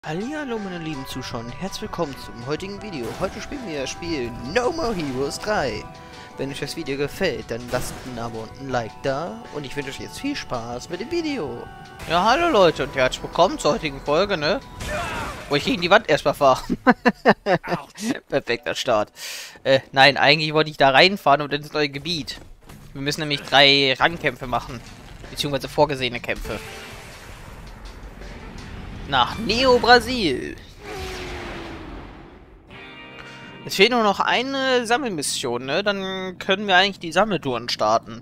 Hallihallo meine lieben Zuschauer und herzlich willkommen zum heutigen Video. Heute spielen wir das Spiel No More Heroes 3. Wenn euch das Video gefällt, dann lasst ein Abo und ein Like da und ich wünsche euch jetzt viel Spaß mit dem Video. Ja, hallo Leute und herzlich willkommen zur heutigen Folge, ne? Wo ich gegen die Wand erstmal fahre. Perfekter Start. Nein, eigentlich wollte ich da reinfahren und ins neue Gebiet. Wir müssen nämlich 3 Rangkämpfe machen. Beziehungsweise vorgesehene Kämpfe. Nach Neo Brasil. Es fehlt nur noch eine Sammelmission, ne? Dann können wir eigentlich die Sammeltouren starten.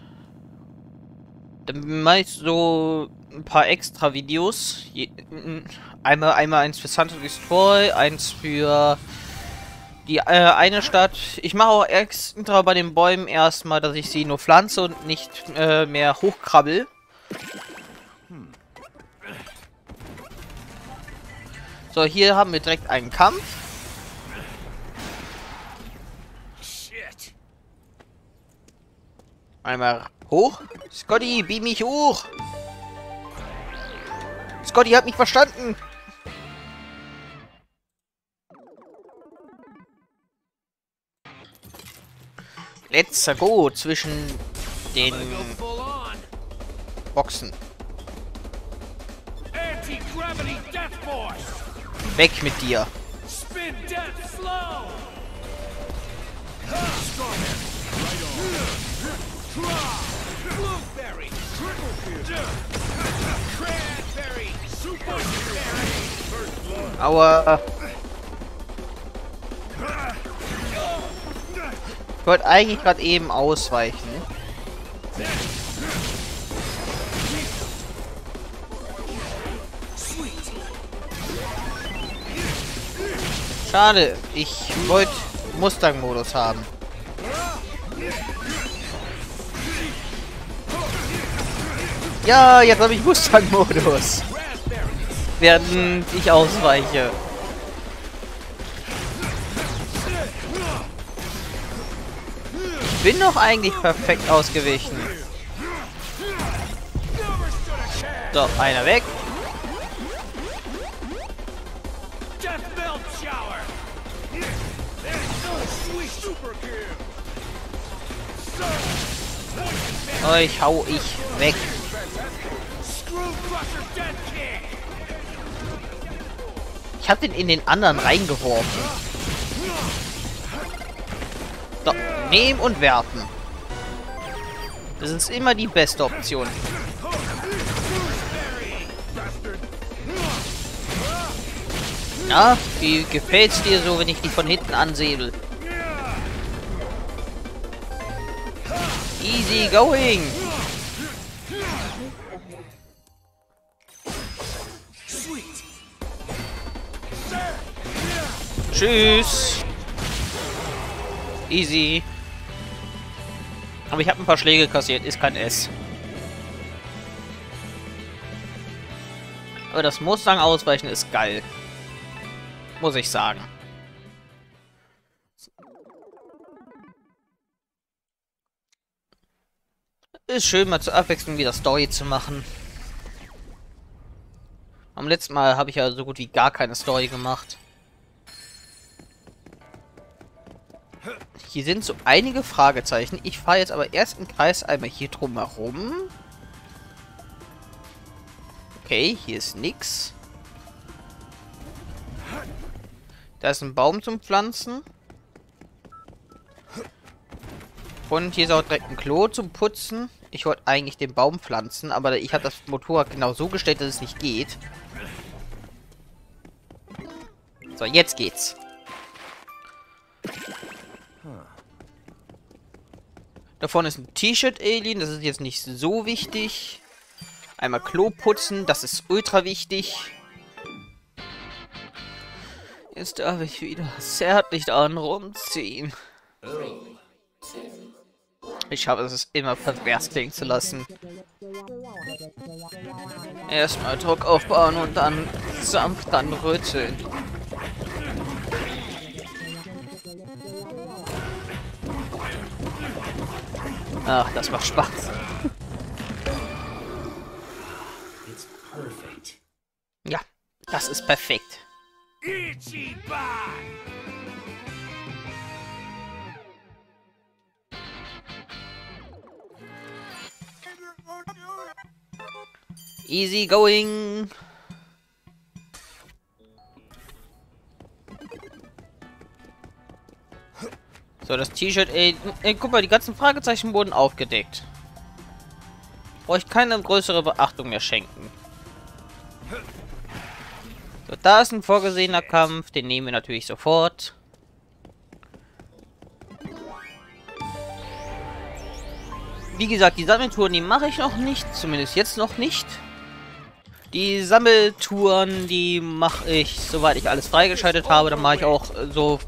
Dann mache ich so ein paar extra Videos. Einmal eins für Santo Destroy, eins für die eine Stadt. Ich mache auch extra bei den Bäumen erstmal, dass ich sie nur pflanze und nicht mehr hochkrabbel. So, hier haben wir direkt einen Kampf. Einmal hoch. Scotty, beam mich hoch. Scotty hat mich verstanden. Let's go zwischen den Boxen. Weg mit dir. Aua. Ich wollte eigentlich gerade eben ausweichen. Schade, ich wollte Mustang-Modus haben. Ja, jetzt habe ich Mustang-Modus. Während ich ausweiche. Ich bin doch eigentlich perfekt ausgewichen. So, einer weg. Euch hau ich weg. Ich hab den in den anderen reingeworfen. So, nehmen und werfen. Das ist immer die beste Option. Na, wie gefällt's dir so, wenn ich die von hinten ansäbel? Easy going. Tschüss. Easy. Aber ich habe ein paar Schläge kassiert, ist kein S. Aber das Mustang ausweichen ist geil. Muss ich sagen. Ist schön, mal zur Abwechslung wieder Story zu machen. Am letzten Mal habe ich ja so gut wie gar keine Story gemacht. Hier sind so einige Fragezeichen. Ich fahre jetzt aber erst im Kreis einmal hier drum herum. Okay, hier ist nix. Da ist ein Baum zum Pflanzen. Und hier ist auch direkt ein Klo zum Putzen. Ich wollte eigentlich den Baum pflanzen, aber ich habe das Motorrad genau so gestellt, dass es nicht geht. So, jetzt geht's. Da vorne ist ein T-Shirt-Alien, das ist jetzt nicht so wichtig. Einmal Klo putzen, das ist ultra wichtig. Jetzt darf ich wieder zärtlich daran rumziehen. Ich habe es immer pervers klingen zu lassen. Erstmal Druck aufbauen und dann sanft dann rütteln. Ach, das macht Spaß. Ja, Das ist perfekt. Easy going. So, das T-Shirt, ey, guck mal, die ganzen Fragezeichen wurden aufgedeckt. Brauche ich keine größere Beachtung mehr schenken. So, da ist ein vorgesehener Kampf, den nehmen wir natürlich sofort. Wie gesagt, die Sammeltouren, die mache ich noch nicht, zumindest jetzt noch nicht. Die Sammeltouren, die mache ich, soweit ich alles freigeschaltet habe. Dann mache ich auch so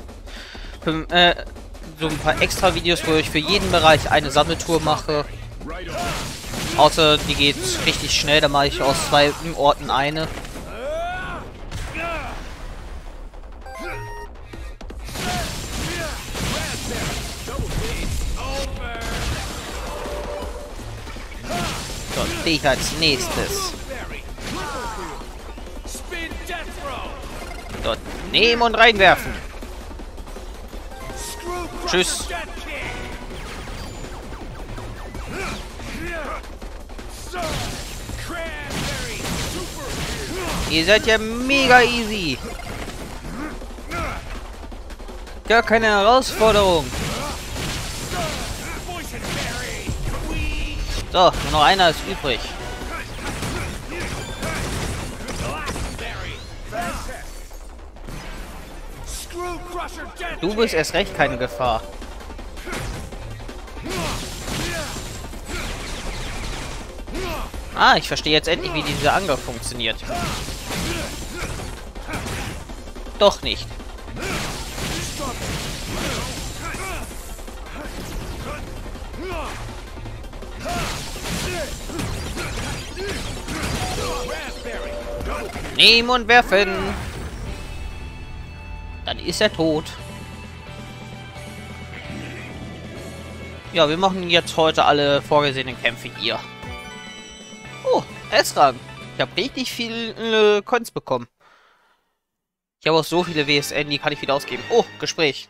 ein paar extra Videos, wo ich für jeden Bereich eine Sammeltour mache. Außer die geht richtig schnell, da mache ich aus 2 Orten eine. So, dich als nächstes. Dort nehmen und reinwerfen. Tschüss. Ihr seid ja mega easy. Gar keine Herausforderung. So, nur noch einer ist übrig. Du bist erst recht keine Gefahr. Ah, ich verstehe jetzt endlich, wie dieser Angriff funktioniert. Doch nicht. Nehmen und werfen. Dann ist er tot. Ja, wir machen jetzt heute alle vorgesehenen Kämpfe hier. Oh, S-Rang. Ich habe richtig viel Coins bekommen. Ich habe auch so viele WSN, die kann ich wieder ausgeben. Oh, Gespräch.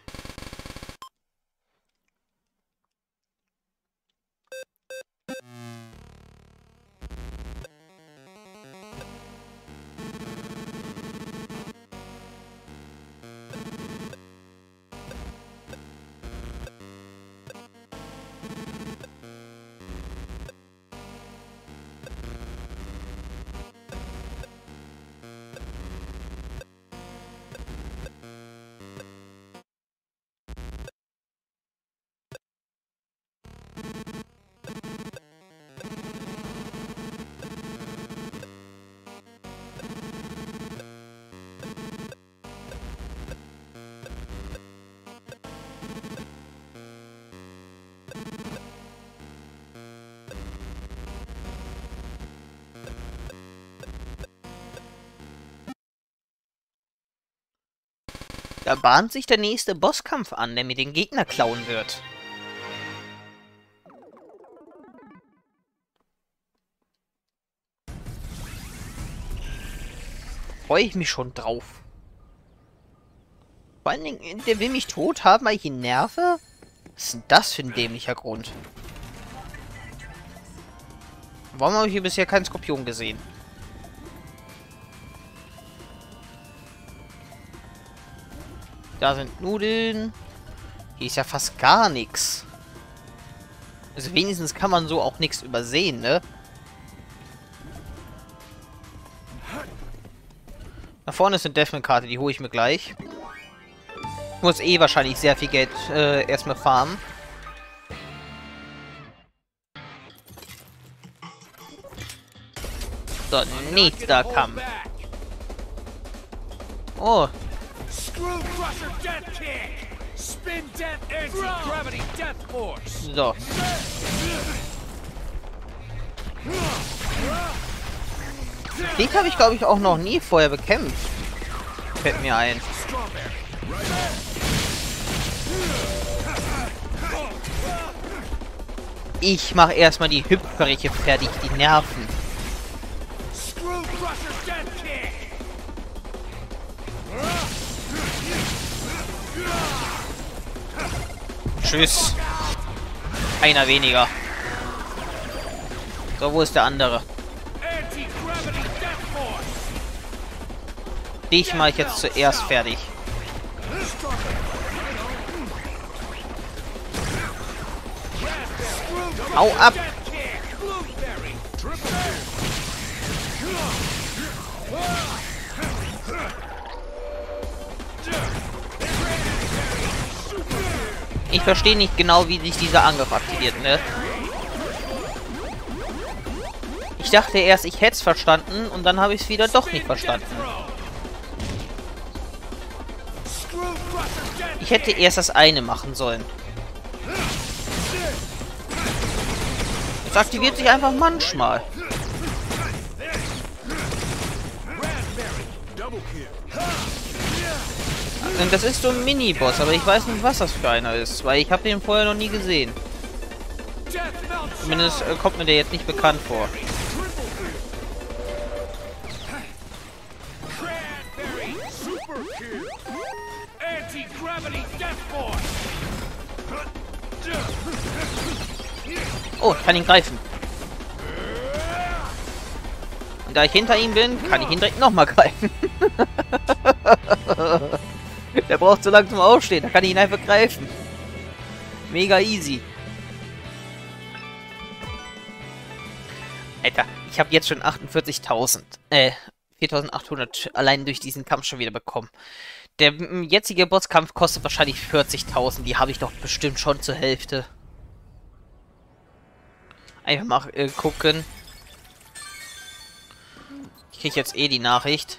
Da bahnt sich der nächste Bosskampf an, der mir den Gegner klauen wird. Freue ich mich schon drauf. Vor allen Dingen, der will mich tot haben, weil ich ihn nerve? Was ist denn das für ein dämlicher Grund? Warum habe ich hier bisher keinen Skorpion gesehen? Da sind Nudeln. Hier ist ja fast gar nichts. Also wenigstens kann man so auch nichts übersehen, ne? Da vorne ist eine Deathman-Karte, die hole ich mir gleich. Ich muss eh wahrscheinlich sehr viel Geld erstmal farmen. So, nächster Kampf. Oh. So. Den habe ich, glaube ich, auch noch nie vorher bekämpft. Fällt mir ein. Ich mache erstmal die Hüpfbreche fertig, die Nerven. Tschüss. Einer weniger. So, wo ist der andere? Dich mache ich jetzt zuerst fertig. Hau ab! Ich verstehe nicht genau, wie sich dieser Angriff aktiviert, ne? Ich dachte erst, ich hätte es verstanden und dann habe ich es wieder doch nicht verstanden. Ich hätte erst das eine machen sollen. Es aktiviert sich einfach manchmal. Das ist so ein Mini-Boss, aber ich weiß nicht, was das für einer ist, weil ich habe den vorher noch nie gesehen. Zumindest kommt mir der jetzt nicht bekannt vor. Oh, ich kann ihn greifen. Und da ich hinter ihm bin, kann ich ihn direkt nochmal greifen. Der braucht so lange zum Aufstehen, da kann ich ihn einfach greifen. Mega easy. Alter, ich habe jetzt schon 48.000. 4.800 allein durch diesen Kampf schon wieder bekommen. Der jetzige Bosskampf kostet wahrscheinlich 40.000. Die habe ich doch bestimmt schon zur Hälfte. Einfach mal gucken. Ich kriege jetzt eh die Nachricht.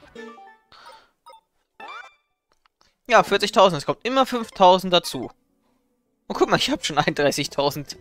Ja, 40.000. Es kommt immer 5.000 dazu. Und guck mal, ich habe schon 31.000.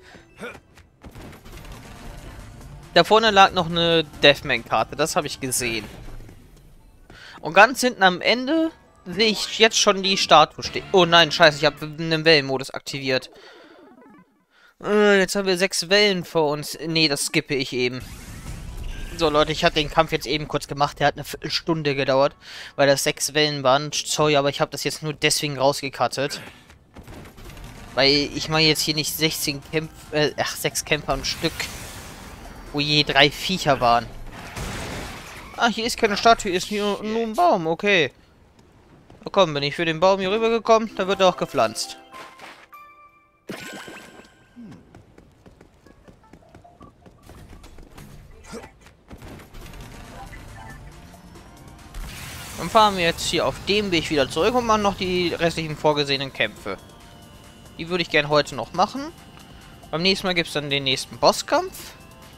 Da vorne lag noch eine Deathman-Karte. Das habe ich gesehen. Und ganz hinten am Ende sehe ich jetzt schon die Statue stehen. Oh nein, scheiße, ich habe einen Wellenmodus aktiviert. Jetzt haben wir 6 Wellen vor uns. Nee, das skippe ich eben. So, Leute, ich hatte den Kampf jetzt eben kurz gemacht. Der hat eine Viertelstunde gedauert, weil das 6 Wellen waren. Sorry, aber ich habe das jetzt nur deswegen rausgekattet. Weil ich mache jetzt hier nicht 6 Kämpfer am Stück, wo je 3 Viecher waren. Ah, hier ist keine Statue, ist nur ein Baum, okay. Na komm, bin ich für den Baum hier rübergekommen, da wird er auch gepflanzt. Dann fahren wir jetzt hier auf dem Weg wieder zurück und machen noch die restlichen vorgesehenen Kämpfe. Die würde ich gerne heute noch machen. Beim nächsten Mal gibt es dann den nächsten Bosskampf.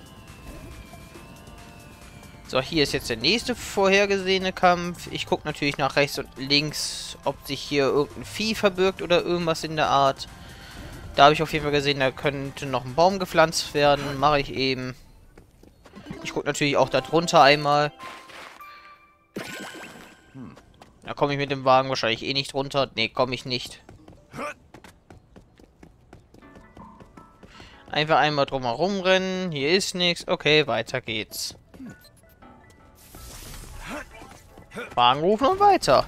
So, hier ist jetzt der nächste vorhergesehene Kampf. Ich gucke natürlich nach rechts und links, ob sich hier irgendein Vieh verbirgt oder irgendwas in der Art. Da habe ich auf jeden Fall gesehen, da könnte noch ein Baum gepflanzt werden. Mache ich eben. Ich gucke natürlich auch da drunter einmal. Da komme ich mit dem Wagen wahrscheinlich eh nicht runter. Ne, komme ich nicht. Einfach einmal drumherum rennen. Hier ist nichts. Okay, weiter geht's. Wagen rufen und weiter.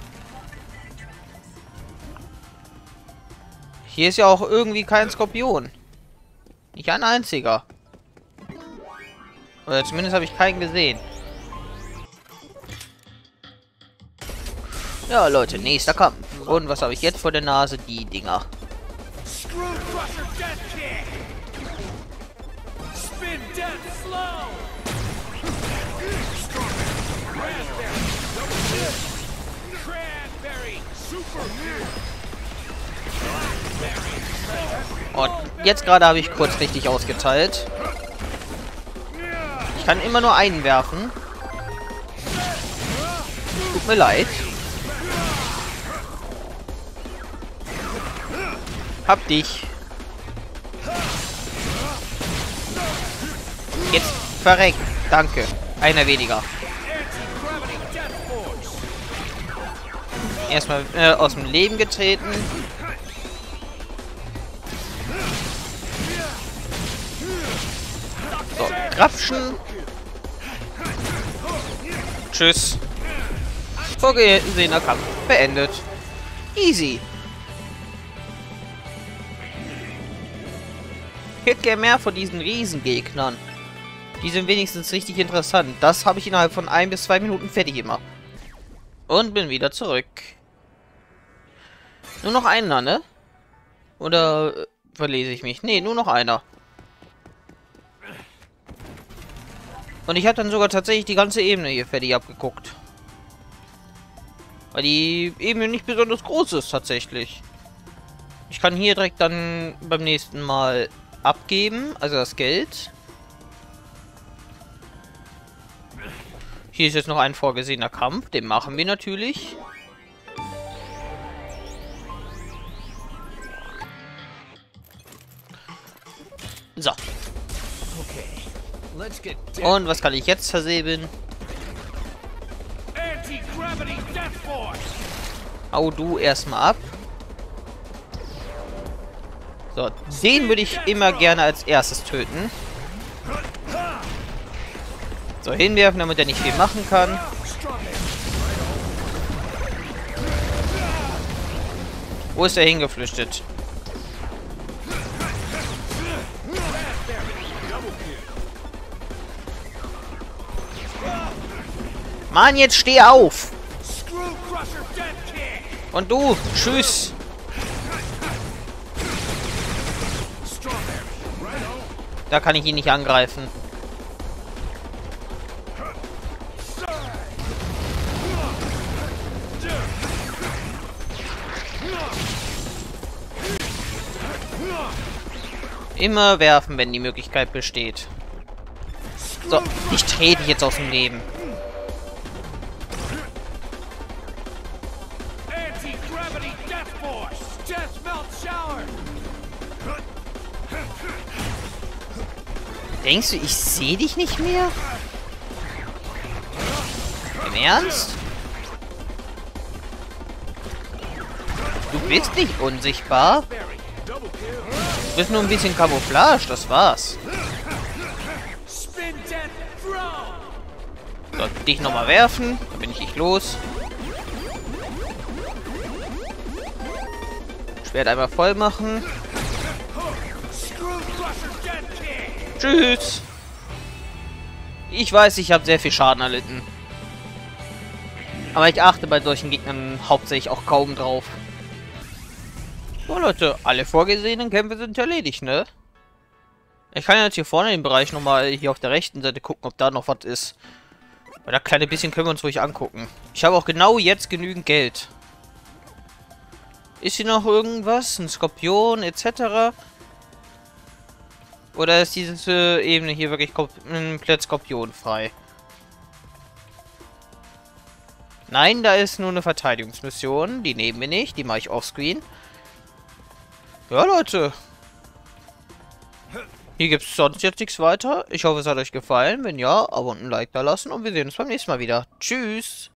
Hier ist ja auch irgendwie kein Skorpion. Nicht ein einziger. Oder zumindest habe ich keinen gesehen. Ja, Leute, nächster Kampf. Und was habe ich jetzt vor der Nase? Die Dinger. Und jetzt gerade habe ich kurz richtig ausgeteilt. Ich kann immer nur einen werfen. Tut mir leid. Hab dich. Jetzt verreck. Danke. Einer weniger. Erstmal aus dem Leben getreten. So, Grapschen. Tschüss. Vorgesehener Kampf beendet. Easy. hätte gerne mehr von diesen Riesengegnern. Die sind wenigstens richtig interessant. Das habe ich innerhalb von 1 bis 2 Minuten fertig immer. Und bin wieder zurück. Nur noch einer, ne? Oder verlese ich mich? Ne, nur noch einer. Und ich habe dann sogar tatsächlich die ganze Ebene hier fertig abgeguckt. Weil die Ebene nicht besonders groß ist, tatsächlich. Ich kann hier direkt dann beim nächsten Mal abgeben, also das Geld. Hier ist jetzt noch ein vorgesehener Kampf, den machen wir natürlich. So. Und was kann ich jetzt versäbeln? Hau du erstmal ab. So, den würde ich immer gerne als erstes töten. So, hinwerfen, damit er nicht viel machen kann. Wo ist er hingeflüchtet? Mann, jetzt steh auf! Und du, tschüss! Da kann ich ihn nicht angreifen. Immer werfen, wenn die Möglichkeit besteht. So, ich drehe dich jetzt aus dem Leben. Denkst du, ich sehe dich nicht mehr? Im Ernst? Du bist nicht unsichtbar. Du bist nur ein bisschen Camouflage, das war's. So, dich nochmal werfen. Dann bin ich nicht los. Schwert einmal voll machen. Tschüss. Ich weiß, ich habe sehr viel Schaden erlitten. Aber ich achte bei solchen Gegnern hauptsächlich auch kaum drauf. So, Leute, alle vorgesehenen Kämpfe sind erledigt, ne? Ich kann jetzt hier vorne im Bereich nochmal hier auf der rechten Seite gucken, ob da noch was ist. Weil das kleine bisschen können wir uns ruhig angucken. Ich habe auch genau jetzt genügend Geld. Ist hier noch irgendwas? Ein Skorpion etc.? Oder ist diese Ebene hier wirklich komplett skorpionfrei? Nein, da ist nur eine Verteidigungsmission. Die nehmen wir nicht. Die mache ich offscreen. Ja, Leute. Hier gibt es sonst jetzt nichts weiter. Ich hoffe, es hat euch gefallen. Wenn ja, Abo und ein Like da lassen. Und wir sehen uns beim nächsten Mal wieder. Tschüss.